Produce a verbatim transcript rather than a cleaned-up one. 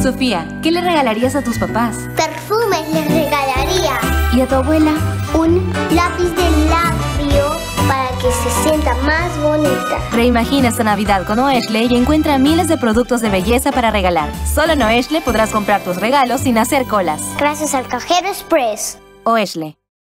Sofía, ¿qué le regalarías a tus papás? Perfumes les regalaría. ¿Y a tu abuela? Un lápiz de labio para que se sienta más bonita. Reimagina esta Navidad con Oeshle y encuentra miles de productos de belleza para regalar. Solo en Oeshle podrás comprar tus regalos sin hacer colas. Gracias al Cajero Express. Oeshle.